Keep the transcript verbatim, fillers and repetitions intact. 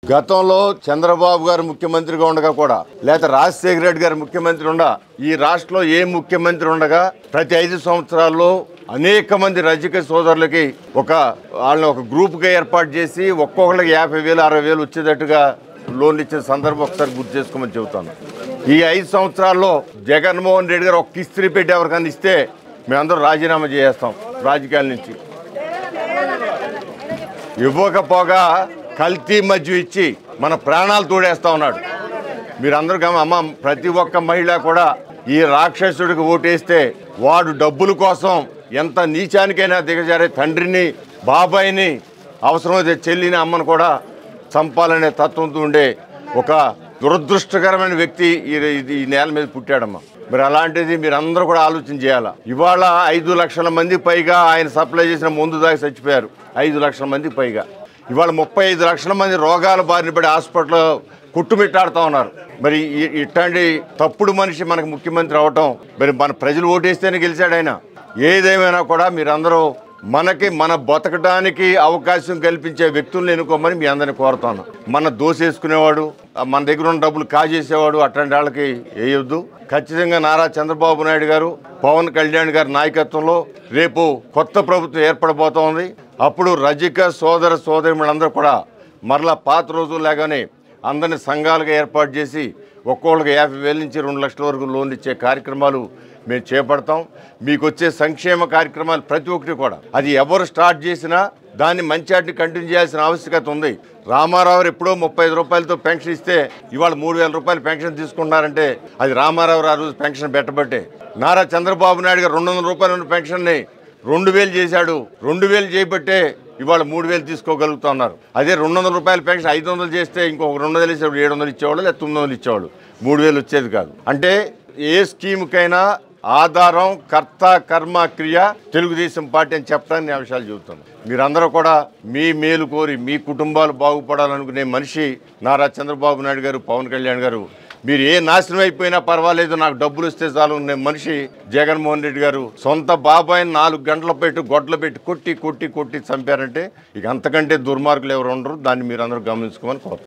గతంలో చంద్రబాబు గారు ముఖ్యమంత్రిగా ఉండగా కూడా లేదా రాజశేఖర రెడ్డి గారు ముఖ్యమంత్రి ఉండ ఈ రాష్ట్రంలో ఏ ముఖ్యమంత్రి ఉండగా ప్రతి ఐదు సంవత్సరాల్లో అనేక మంది రాజకీయ సోదరులకి ఒక వాళ్ళని ఒక గ్రూప్గా ఏర్పాటు చేసి ఒక్కొక్కరికి యాభై వేలు అరవై వేలు వచ్చేటట్టుగా లోన్లు ఇచ్చిన సందర్భం ఒకసారి గుర్తు చేసుకోమని చెబుతాను. ఈ ఐదు సంవత్సరాల్లో జగన్మోహన్ రెడ్డి గారు ఒక ఇస్త్రీ పెట్టి ఎవరికైనా ఇస్తే మేమందరం రాజీనామా చేస్తాం రాజకీయాల నుంచి. ఇవ్వకపోగా కల్తీ మధ్య ఇచ్చి మన ప్రాణాలు తోడేస్తా ఉన్నాడు. మీరందరూ గమ అమ్మ ప్రతి ఒక్క మహిళ కూడా ఈ రాక్షసుడికి ఓటేస్తే వాడు డబ్బుల కోసం ఎంత నీచానికైనా దిగజారే తండ్రిని బాబాయిని అవసరమైతే చెల్లిని అమ్మను కూడా చంపాలనే తత్వంతో ఉండే ఒక దురదృష్టకరమైన వ్యక్తి ఈ నేల మీద పుట్టాడమ్మా. మరి అలాంటిది మీరందరూ కూడా ఆలోచన చేయాలా. ఇవాళ ఐదు లక్షల మంది పైగా ఆయన సప్లై చేసిన మందు దాకా చచ్చిపోయారు. ఐదు లక్షల మంది పైగా ఇవాళ ముప్పై ఐదు లక్షల మంది రోగాల బారిన పడి హాస్పిటల్లో కుట్టుమిట్టాడుతూ ఉన్నారు. మరి ఇట్లాంటి తప్పుడు మనిషి మనకు ముఖ్యమంత్రి అవటం, మరి మన ప్రజలు ఓటేస్తేనే గెలిచాడు ఆయన. ఏదేమైనా కూడా మీరందరూ మనకి మన బతకడానికి అవకాశం కల్పించే వ్యక్తులను ఎన్నుకోమని మీ అందరిని కోరుతాను. మన దోసేసుకునేవాడు, మన దగ్గర ఉన్న డబ్బులు కాజేసేవాడు అట్లాంటి వాళ్ళకి వేయొద్దు. ఖచ్చితంగా నారా చంద్రబాబు నాయుడు గారు, పవన్ కళ్యాణ్ గారి నాయకత్వంలో రేపు కొత్త ప్రభుత్వం ఏర్పడబోతోంది. అప్పుడు రజిక సోదర సోదరిమణులందరూ కూడా మరలా పాత రోజుల్లాగానే అందరినీ సంఘాలుగా ఏర్పాటు చేసి ఒక్కొక్కరికి యాభై వేల నుంచి రెండు లక్షల వరకు లోన్లు ఇచ్చే కార్యక్రమాలు మేము చేపడతాం. మీకు వచ్చే సంక్షేమ కార్యక్రమాలు ప్రతి ఒక్కటి కూడా అది ఎవరు స్టార్ట్ చేసినా దాన్ని మంచి కంటిన్యూ చేయాల్సిన ఆవశ్యకత ఉంది. రామారావు ఎప్పుడో ముప్పై ఐదు రూపాయలతో పెన్షన్ ఇస్తే ఇవాళ మూడు వేల రూపాయలు పెన్షన్ తీసుకుంటున్నారంటే అది రామారావు ఆ రోజు పెన్షన్ పెట్టబట్టే. నారా చంద్రబాబు నాయుడు గారు రెండు వందల రూపాయలు ఉన్న పెన్షన్ని రెండు వేలు చేశాడు. రెండు వేలు చేయబట్టే ఇవాళ మూడు వేలు తీసుకోగలుగుతా ఉన్నారు. అదే రెండు వందల రూపాయల పెన్షన్ ఐదు వందలు చేస్తే ఇంకొక రెండు వందలు ఇచ్చేవాడు ఏడు వందలు ఇచ్చేవాడు లేదా తొమ్మిది వందలు ఇచ్చేవాడు, మూడు వేలు వచ్చేది కాదు. అంటే ఏ స్కీమ్కైనా ఆధారం కర్త కర్మ క్రియ తెలుగుదేశం పార్టీ అని చెప్పడానికి నేను విషయాలు చెబుతాను. మీరందరూ కూడా మీ మేలు కోరి మీ కుటుంబాలు బాగుపడాలనుకునే మనిషి నారా చంద్రబాబు నాయుడు గారు, పవన్ కళ్యాణ్ గారు. మీరు ఏ నాశనం అయిపోయినా పర్వాలేదు నాకు డబ్బులు వస్తే చాలు అనే మనిషి జగన్మోహన్ రెడ్డి గారు. సొంత బాబాయిని నాలుగు గంటల పెట్టి గొడ్లు పెట్టి కొట్టి కొట్టి కొట్టి చంపారంటే ఇక అంతకంటే దుర్మార్గులు ఎవరు ఉండరు. దాన్ని మీరు అందరూ గమనించుకోమని కోరుతారు.